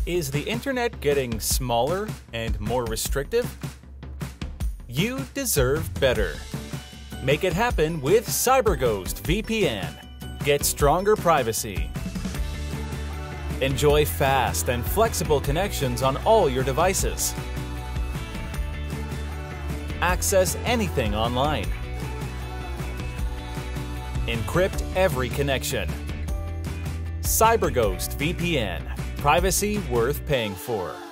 Is the internet getting smaller and more restrictive? You deserve better. Make it happen with CyberGhost VPN. Get stronger privacy. Enjoy fast and flexible connections on all your devices. Access anything online. Encrypt every connection. CyberGhost VPN. Privacy worth paying for.